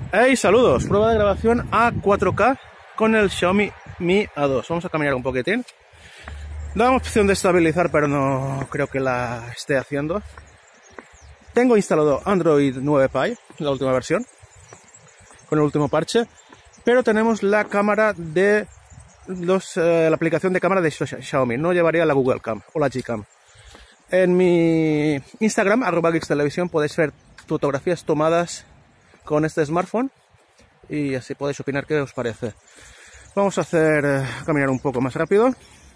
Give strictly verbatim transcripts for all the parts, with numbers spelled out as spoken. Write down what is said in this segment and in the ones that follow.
Hey, saludos, prueba de grabación a cuatro K con el Xiaomi Mi A dos. Vamos a caminar un poquitín. Da una opción de estabilizar, pero no creo que la esté haciendo. Tengo instalado Android nueve Pie, la última versión, con el último parche, pero tenemos la cámara de los, eh, la aplicación de cámara de Xiaomi. No llevaría la Google Cam o la Gcam. En mi Instagram, arroba geeks televisión, podéis ver fotografías tomadas con este smartphone y así podéis opinar qué os parece. Vamos a hacer eh, caminar un poco más rápido.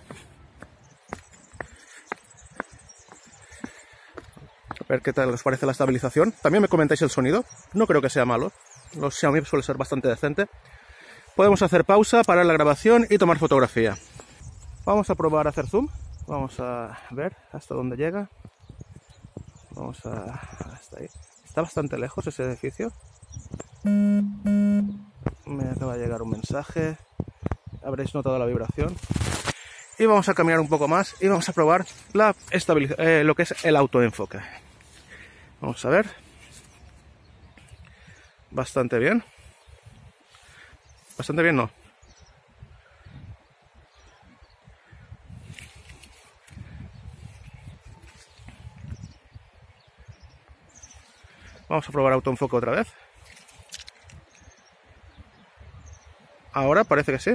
A ver qué tal os parece la estabilización. También me comentáis el sonido. No creo que sea malo. Los Xiaomi suele ser bastante decente. Podemos hacer pausa, parar la grabación y tomar fotografía. Vamos a probar a hacer zoom. Vamos a ver hasta dónde llega. Vamos a... hasta ahí. Está bastante lejos ese edificio. Me acaba de llegar un mensaje. Habréis notado la vibración. Y vamos a caminar un poco más y vamos a probar la estabiliz- eh, lo que es el autoenfoque. Vamos a ver. Bastante bien. Bastante bien, no. Vamos a probar autoenfoque otra vez. Ahora parece que sí.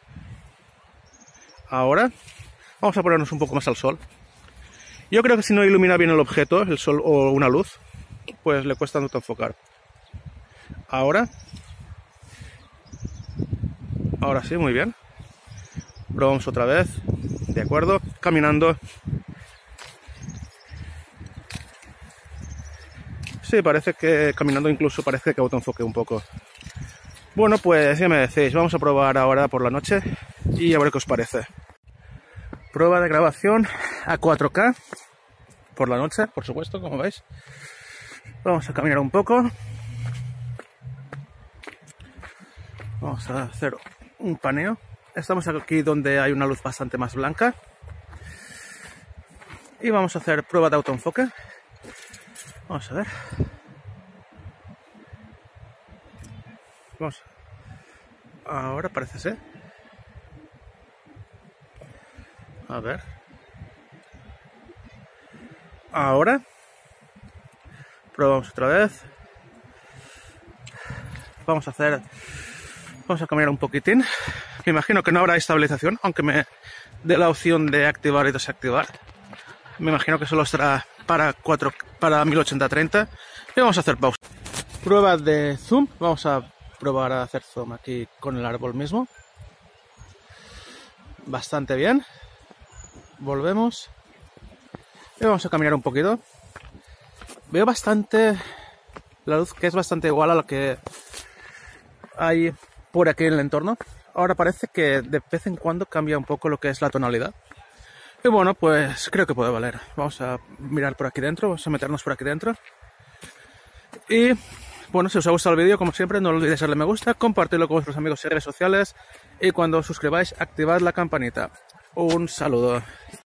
Ahora vamos a ponernos un poco más al sol. Yo creo que si no ilumina bien el objeto, el sol o una luz, pues le cuesta autoenfocar. Ahora. Ahora sí, muy bien. Probamos otra vez. De acuerdo. Caminando. Sí, parece que caminando incluso parece que autoenfoque un poco. Bueno, pues ya me decís, vamos a probar ahora por la noche y a ver qué os parece. Prueba de grabación a cuatro K por la noche, por supuesto, como veis. Vamos a caminar un poco. Vamos a hacer un paneo. Estamos aquí donde hay una luz bastante más blanca. Y vamos a hacer prueba de autoenfoque. Vamos a ver. Vamos. Ahora parece ser. A ver. Ahora. Probamos otra vez. Vamos a hacer. Vamos a caminar un poquitín. Me imagino que no habrá estabilización, aunque me dé la opción de activar y desactivar. Me imagino que solo estará para cuatro, para mil ochenta treinta. Y vamos a hacer pausa. Prueba de zoom. Vamos a probar a hacer zoom aquí con el árbol mismo. Bastante bien. Volvemos. Y vamos a caminar un poquito. Veo bastante la luz, que es bastante igual a la que hay por aquí en el entorno. Ahora parece que de vez en cuando cambia un poco lo que es la tonalidad. Y bueno, pues creo que puede valer. Vamos a mirar por aquí dentro, vamos a meternos por aquí dentro. Y bueno, si os ha gustado el vídeo, como siempre, no olvidéis darle me gusta, compartirlo con vuestros amigos y redes sociales. Y cuando os suscribáis, activad la campanita. Un saludo.